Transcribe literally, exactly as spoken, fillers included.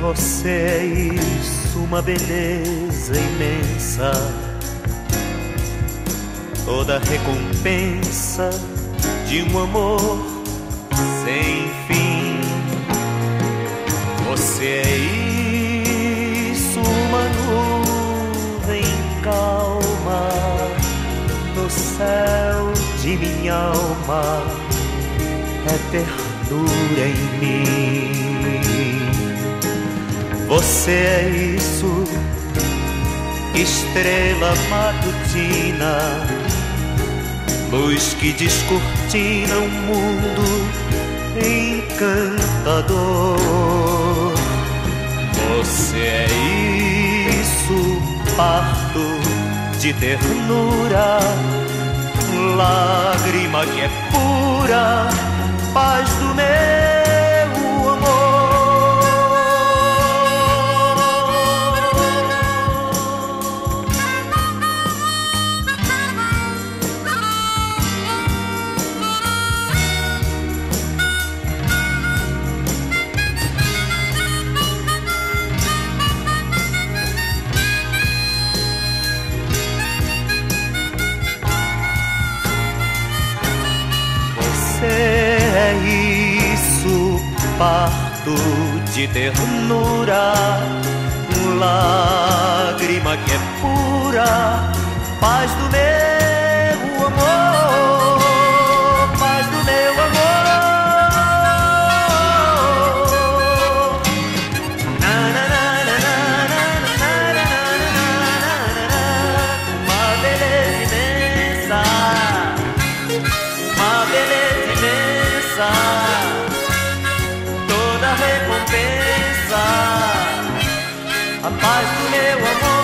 Você é isso, uma beleza imensa, toda recompensa de um amor sem fim. Você é isso, uma nuvem calma no céu de minha alma, é ternura em mim. Você é isso, estrela matutina, luz que descortina um mundo encantador. Você é isso, parto de ternura, lágrima que é pura, paz do meu amor. Você é isso, parto de ternura, lágrima que é pura, paz do meu amor, paz do meu amor. Na, na, na, na, na, na, na, na, na, na, uma beleza imensa, uma beleza imensa, toda recompensa, a paz do meu amor.